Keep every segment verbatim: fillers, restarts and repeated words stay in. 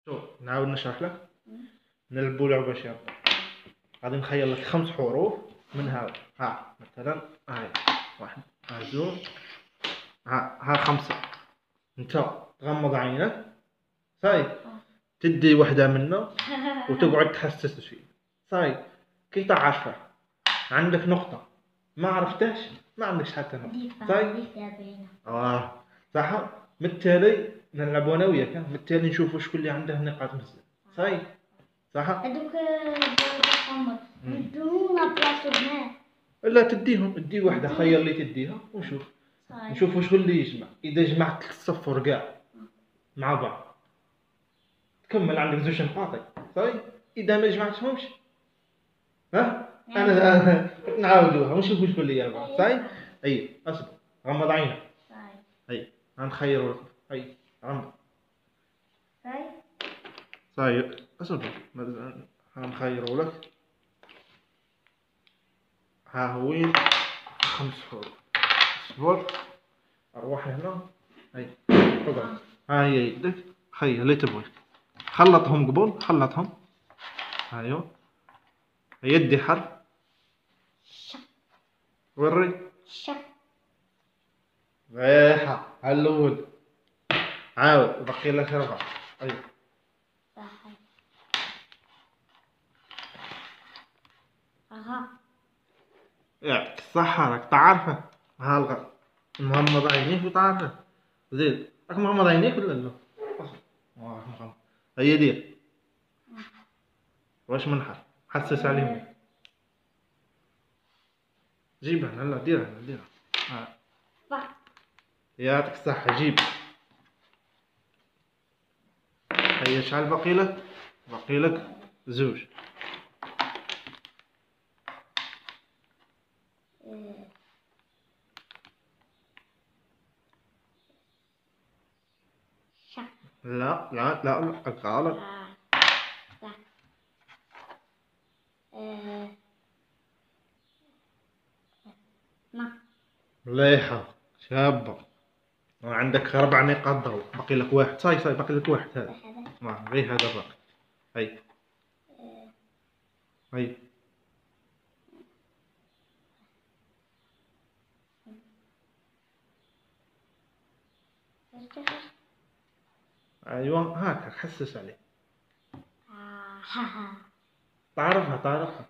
شوف نعاود نشرح لك. نلعبوا لعبة شابة. غادي نخير لك خمس حروف من هذا. ها مثلا هاي واحد، ها زوج، ها ها خمسة. انت تغمض عينك صاي، تدي وحدة منه وتقعد تحسس فيه صاي. كي تعرفه عندك نقطة، ما عرفتهش ما عندكش حتى نقطة صاي. اه صح. بالتالي نلعبوا انا وياك، بالتالي نشوفوا شكون اللي عنده نقاط مزيان صاي صح. هذوك تغمض ندونا بلاصتو هنا. لا تديهم، تدي وحده خير اللي تديها ونشوف نشوفوا شكون اللي يجمع. اذا جمعت الصفر كاع مع بعض تكمل عندك زوج نقاط صاي. اذا ما جمعتهمش ها انا انا نعاودوها ونشوفوا شكون اللي يربح صاي. اي اصبر غمض عينك. اي غنخيروا لك. اي غمض صاي صاي اصبر غنخيروا لك. ها هوين خمس حروف. اصبر اروح هنا. اي اقعد. ها هي يدك خير اللي تبغي. خلطهم قبل خلطهم. ايوه يدي حرف وري شك ريحة هاللود. عاود بقي لك ربع. ايوه صحيح. اها يعطيك الصحة راك تعرفه. ها الغد مغمض عينيك وتعرفه. زيد راك مغمض عينيك ولا لا؟ واه مغمض. هيا دير واش من حرف حسس عليهم. جيبها لا ديرها ديرها. ها يعطيك الصحة جيب. هيا شحال باقي لك؟ باقي لك زوج. شك لا لا لا لا غلط. صح. ايه ما مليحة شابة. عندك أربع نقاط ضوء. باقي لك واحد صاي صاي باقي لك واحد هذا. ما غير هذا باقي. هاي هاي أيوة هاكا حسس عليه. تعرفها تعرفها.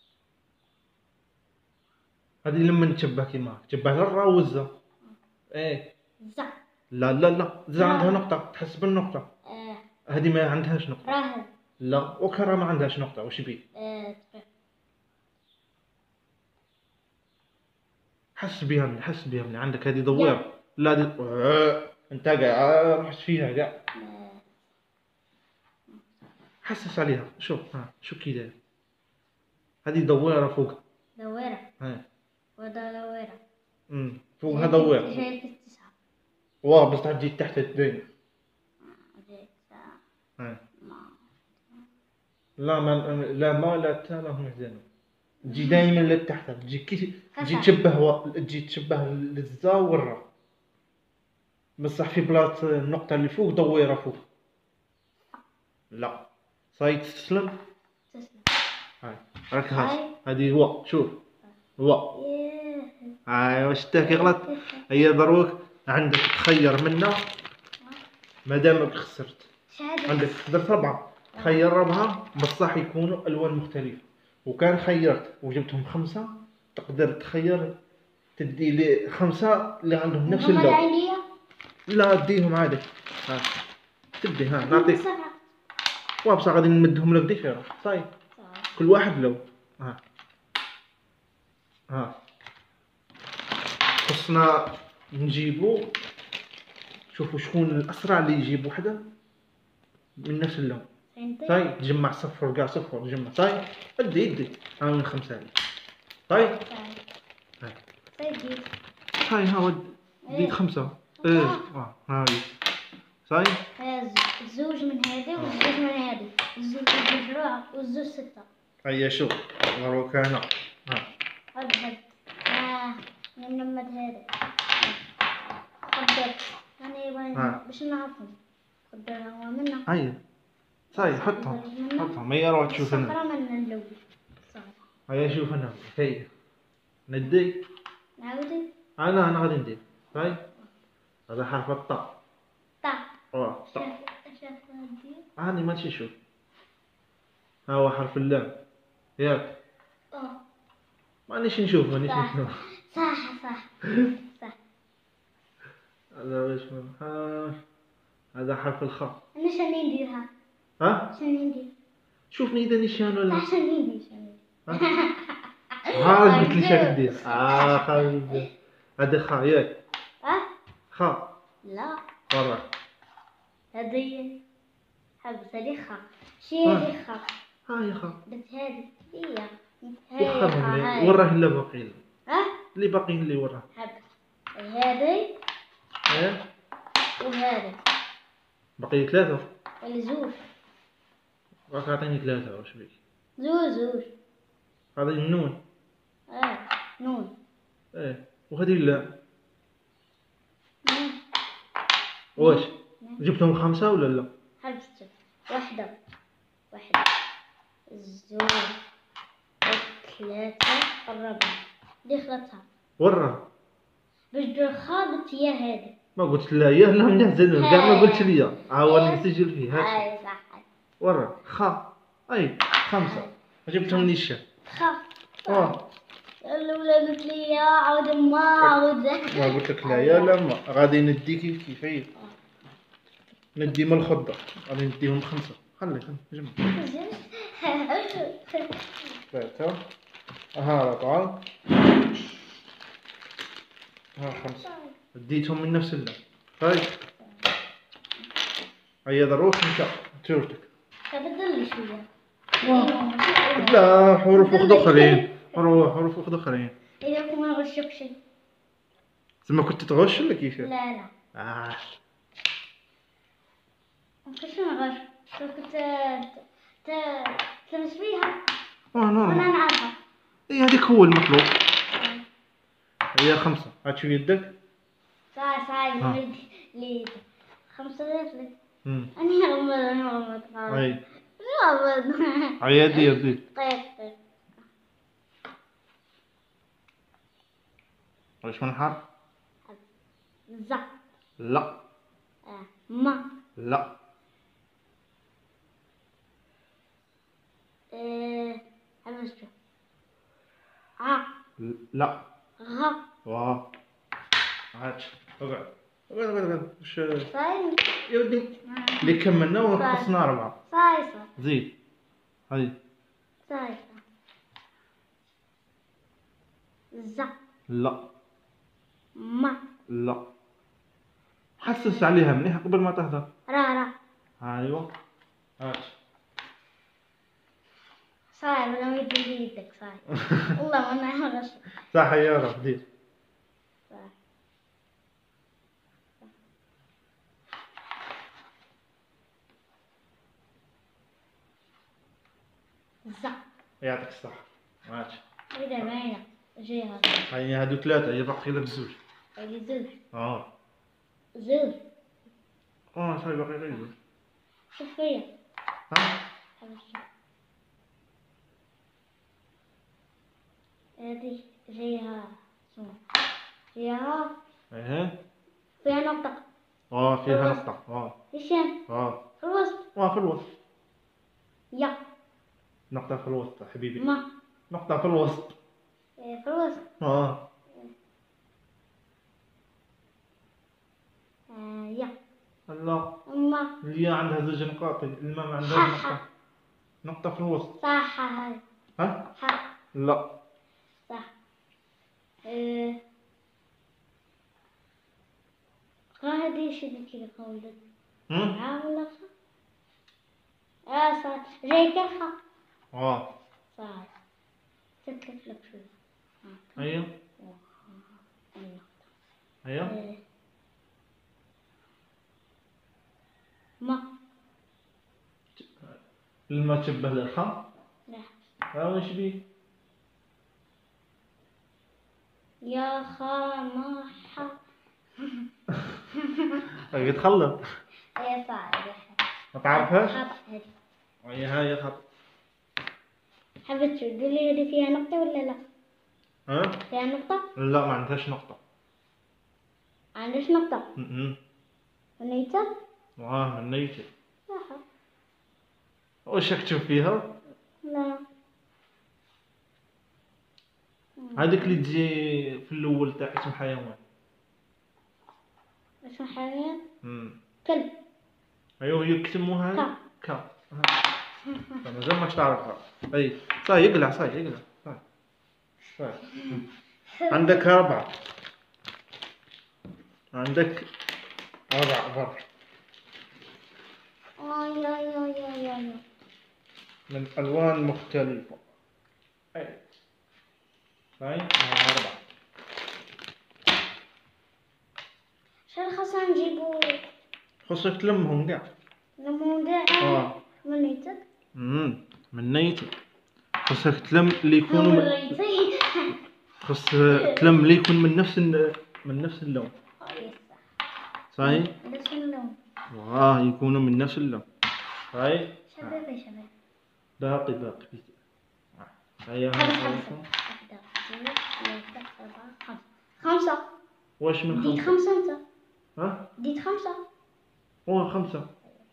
هذه لما نتشبه كيما تشبه للراء والزا. ايه زا لا لا لا زا عندها نقطة تحس بالنقطة. هذه ما عندهاش نقطة. راهب لا وكرة ما عندهاش نقطة. وش بيه؟ حس بيها مني حس بيها مني. عندك هذه دويرة. لا دي آه. انت قاع رحت فيها قاع. حسس عليها شوف. ها شوف كي داير. هذه دويرة فوق. دويرة ها ودا دويرة. امم فوقها دويرة. هي في التسعة. واه بس تجي تحت الدنيا. ها لا ما لا ما لا تا لا هم زينو. تجي دائما لتحت. تجي كي تجي تشبه و... تجي تشبه للزا والراء. بصح في بلاص النقطة اللي فوق دويرة فوق. لا صاي تسلم. تسلم. هاي راك هاش هذه هو شوف هو. هاي واش تا كي غلط. هي دروك عندك تخير منها مادامك خسرت. عندك درت ربعة خير ربعة بصح يكونوا ألوان مختلفة. وكان خيرت وجبتهم خمسة تقدر تخير تدي لي خمسة اللي عندهم نفس اللون. لا ديهم عادي. ها تدي ها نعطيك وابصح غادي نمدهم لك ديفيرون صاي. كل واحد لو ها ها خصنا نجيبو. شوفوا شكون الاسرع اللي يجيب وحده من نفس اللون صاي. تجمع صفر كاع صفر تجمع صاي. ادي ادي ها من خمسة هذه صاي. هاي هاي ها ود ديت خمسة. ايه اه هاي صاي. الزوج من هذه والزوج من هذه الزوج الزوج ربعة والزوج ستة. هيا شوف دروك هنا ها هذا هذا اه نمد هذا قدر يعني باش نعرفهم قدر هو منه. هيا صاي حطهم حطهم هيا روح تشوف هنا. الصفرة من الأول. الصفرة. هيا شوف هنا هيا ندي. نعاودي. انا انا غادي ندير صاي. هذا حرف الطاء. طا. اه طاء. شاف شاف ندير. هاني ماشي شوف. ها هو حرف اللام ياك. اه. مانيش نشوف مانيش صح. نشوف. صح صح. صح. هذا واش من حرف. هذا حرف الخاء. أنا شنو نديرها؟ ها شنو ندير؟ شوفني اذا نيشان ولا. صح شنو ندير شنو ندير؟ ها قلت لي شنو دير. اه خايب. هذا خاء ياك. اه؟ خاء. لا. برا. هذه حبس هذه خا. شي هذه خا. ها يا خاء. بس هذه هي. يخرهم لي وراه اللي باقي. ها؟ اللي باقيين اللي وراه. حبس. هذه ايه وهذه. باقي ثلاثة. ولا زوج. راك عطيني ثلاثة واش بيك. زوج زوج. هذه النون. اه نون. ايه وهذه لا. نون. واش جبتهم خمسة ولا لا؟ حبس. واحدة واحدة زوج ثلاثة الرابعة دخلتها ورا. باش دير خابط هي هذه. ما قلت لا يا لا نحزن كاع ما قلت لي عاود نسجل فيه هات. اي صح. ورا خا. اي خمسة ما جبتهم نيشان. خا. اه الاولى قلت لي يا عاود ما عاود. ما قلت لك لا يا لا ما غادي ندي كيف كيف هي. ندي من الخضة غادي نديهم خمسة. خلي خلي جمع. ثلاثة. ها أربعة. ها خمسة. ديتهم من نفس اللون. طيب هيا ضروح انت تورتك. بدل لي شوية. لا حروف اخرين. حروف حروف اخرين. إذا ما غشك شيء. زعما كنت تغش ولا كيف؟ لا لا. اه كيف نغش؟ كنت ت تلمس فيها. اه وانا نورمال. نعرفها. اي هذيك هو المطلوب. هي خمسة. هات شو يدك. صاي صاي ها. لي لي خمسة رجلي. امم أنا غمض أنا غمض. اي غمض. هيا دير دير. طيب طيب. واش من حرف؟ ز. لا آه. ما. لا آه. همسته. ع. لا غ. واه. هات اقعد اقعد اقعد اقعد وش صاي. يا ودي اللي كملنا ونقصنا أربعة. صاي صاي. زيد هاي. صاي صاي. ز. لا ما. لا حسس عليها مليح قبل ما تهضر. را را. ايوا هات. صاي ولا ما يدري يدك صاي. والله ما أنا غش. صح يا رب دير. صاي. ز. يعطيك الصحة. هات إذا باينة جيها. هاي هادو ثلاثة هي باقي لك زوج. اللي زوج. اه زوج. اه صاي باقي غير زوج. شوف فيا. ها هذه جيها شنو؟ جيها ايه فيها نقطة. اه فيها نقطة. اه هشام اه في الوسط. اه في الوسط. يا. نقطة في الوسط حبيبي. ما. نقطة في الوسط. إيه، في الوسط. اه آه، يا. لا ما. الياء عندها زوج نقاط الماء ما عندهاش ح نقطة. ح. نقطة في الوسط. صح هاي. ها ح. لا صح. إيه. هذه شنو كذا قولت؟ هم عا ولا خ؟ آه صح. جاي كخ. اه صح. تكلف لك شوي. ايوه النقطة. ايوه إيه. ما. الماء تشبه للخاء. لا. ها وش بيه؟ يا خا ما ح. يتخلط. ايه صعب. ما تعرفهاش؟ حط هذه. هي هاي خط. حبيت تقولي لي فيها نقطة ولا لا؟ ها؟ فيها نقطة؟ لا ما عندهاش نقطة. ما عندهاش نقطة. امم ونيتة؟ واه من نيتي. صح. واش اكتب فيها؟ لا. هذيك اللي تجي في الاول تاع اسم حيوان. اسم حيوان؟ امم كلب. ايوه يكتموها هذه. كا. كا. مازال ماش تعرفها. اي صاي يقلع صاي يقلع صاي صاي. عندك أربعة. عندك أربع برا آي آي آي آي آي. من ألوان مختلفة. أي صاي أربعة. شو خاصنا نجيبو؟ خصك تلمهم كاع. ليمون اه كاع. من نيتة؟ امم من نيتي. خصك تلم اللي يكونوا من من... ريتي. خص تلم اللي يكون من نفس ال... من نفس اللون. صاي نفس اللون. واه يكونوا من نفس اللون. صاي شباب يا شباب. باقي باقي هيا خمسة خمسة. واحدة اثنين ثلاثة أربعة خمسة. خمسة. واش من ديت خمسة؟ خمسة أنت. ها؟ ديت خمسة. هو خمسة.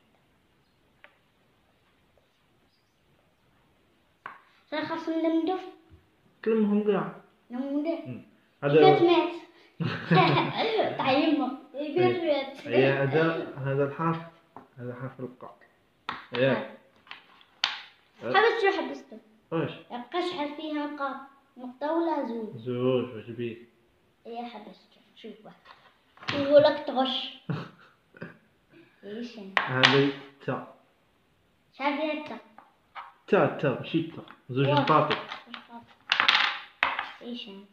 شنو خاصنا نلمدو؟ تلمهم كاع. نلمدو. هذا كيفاش مات؟ تاع يما. كيفاش مات؟ هي هذا هذا الحرف. هذا حرف القاف. ياك حبستو حبستو. واش؟ قشحة فيها نقاط. نقطة ولا زوج؟ زوج واش بيك؟ يا حبستو شوف واحد يقولك تغش. ايش انت؟ هذه تا. شحال فيها التا؟ تا تا ماشي تا. زوج واحد. نقاط. ايش انت؟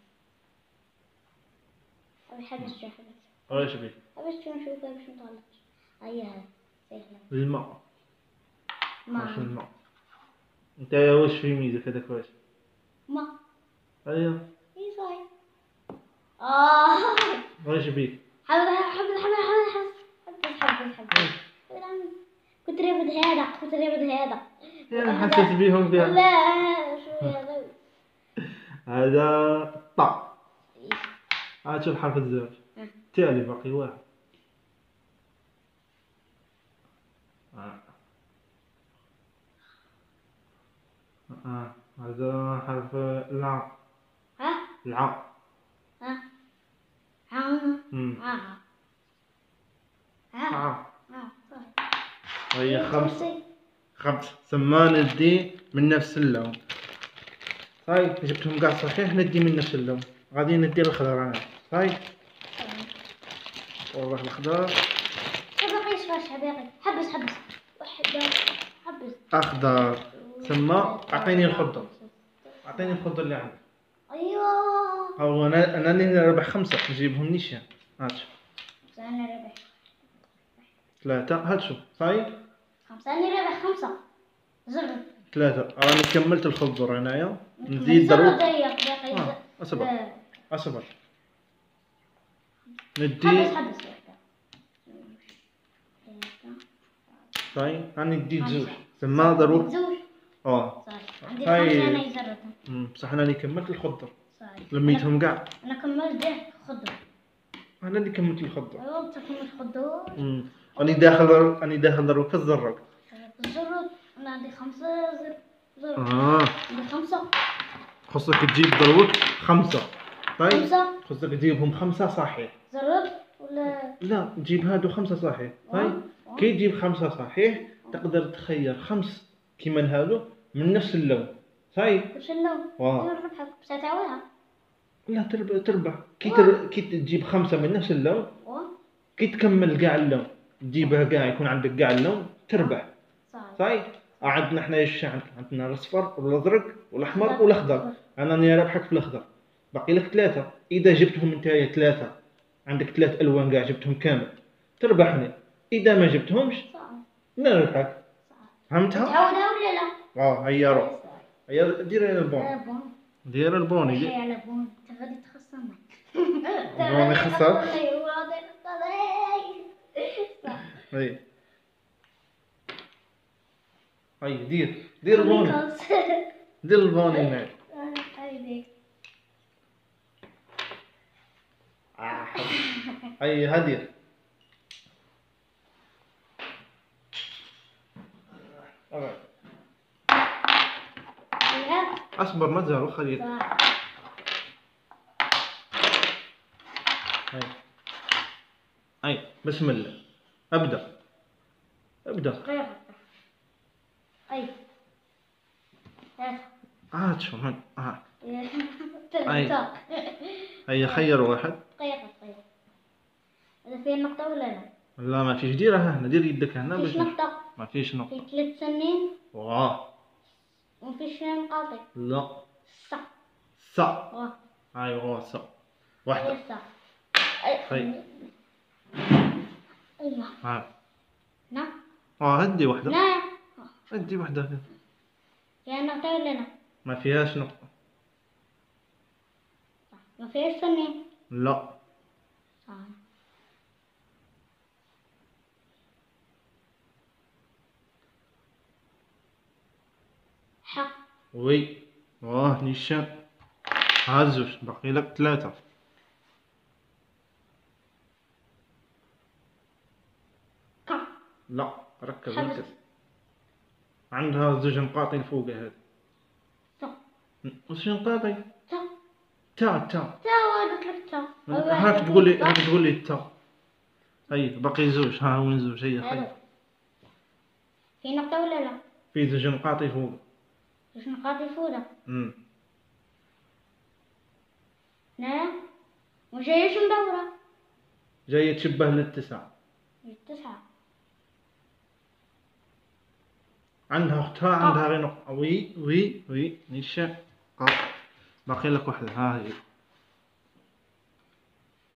حبستو حبستو. واش بيك؟ حبستو نشوفها باش نطلع. هيا سهلة. الماء. ما واش الماء؟ انت واش في ميزك هذاك واش؟ ما ايوا اي صاي. اه واش بيك؟ حبس حبس حبس حبس حبس حبس حبس. كنت رابط هذا كنت رابط هذا. يا حسيت بيهم كاع. لا شو هذا؟ هذا طا. عاد شوف حرف الزوج. تالي باقي واحد. آه. آه. هذا حرف العاء. ها العاء. ها ها امم ها ها عاء. ها صاي. هي خمسة. خمسة ثمان ندي من نفس اللون. صاي جبتهم كاع صحيح ندي من نفس اللون. غادي ندي الخضر انا. صاي والله الخضر. باقي شفاش باقي. حبس حبس وحدة. حبس. اخضر ثم اعطيني الخضر. اعطيني الخضر اللي عندك. ايوه هو انا انا راني رابح خمسة نجيبهم نيشان. هات شوف. انا رابح ثلاثة. هات شوف صاي. خمسة. انا رابح خمسة. زر. ثلاثة راني كملت الخضر هنايا. نزيد دروك. باقي. آه. اصبر لا. اصبر. حبس ندي حبس. صاي راني ندي زوج ثم دروك. زوج. اه صاي. عندي صاي. خمسة انا يزرتهم. امم بصح انا اللي كملت الخضر. صاي. لميتهم كاع. انا كملت ده خضر. انا اللي كملت الخضر. ايوه انت كملت خضر. امم راني داخل راني داخل دروك الزرق. الزر. انا عندي خمسة زر. زر. اه عندي خمسة. خصك تجيب دروك خمسة. طيب خمسة. خصك تجيبهم خمسة صحيح. زرت ولا لا تجيب هادو خمسة صحيح. طيب آه. كي تجيب خمسة صحيح تقدر تخير خمس كيما هادو من نفس اللون. طيب وش اللون؟ واه. دير ربحك بس تعاودها. لا تربح تربح كي تر... كي تجيب خمسة من نفس اللون. واه. كي تكمل كاع اللون تجيبها كاع يكون عندك كاع اللون تربح. صاي. طيب عندنا حنا ايش عندنا الاصفر والازرق والاحمر والاخضر. انا راني رابحك في الاخضر. باقي لك ثلاثة. اذا جبتهم نتايا ثلاثة عندك ثلاث الوان كاع جبتهم كامل تربحني. اذا ما جبتهمش صاي. نربحك. فهمتها؟ تعاودها ولا لا؟ اه هيا روح. هيا دير البون. آه، بون. دير البوني هي دير. على بون. انت غادي تخصمك. بوني خسر. ايوا غادي تخصمك. اي هاي دير دير البوني دير البوني هنا. آه، هاي هدير. اصبر ما تزهر خليل. هاي هاي بسم الله ابدا ابدا. اي هات شو هات هات. اي هيا خير واحد. خير خير. هذا فيه نقطة ولا لا؟ لا ما فيش، ديرها هنا، دير يدك هنا فيش باش. نقطة. ما فيش في نقطة. ثلاث سنين واه ومفيش نقاطي. لا صح. ص. واه هاي واه ص واحدة. اي صح. اي هاي ايوه. هاي نعم. اه هدي واحدة. نعم. هدي واحدة. فيها نقطة ولا لا؟ ما فيهاش نقطة. صح. ما فيهاش سنين. لا صح. حق. وي واه نيشان. هات زوج باقي لك ثلاثة. كم. لا ركز حبس. ركز. عندها زوج نقاط فوق هذه. صح. وش نقاطي؟ صح. تا تا تا قلت لك تا. هاك تقول لي هاك تقول لي تا. هي باقي زوج. ها وين زوج؟ هي خي. في نقطة ولا لا؟ في زوج نقاط فوق. زوج نقاط فوق. امم نعم. وجايش مدورة. جاية تشبه للتسعة. تسعة. عندها اختها عندها غير نقطة. وي وي وي نيشان. باقي لك واحدة. ها هي.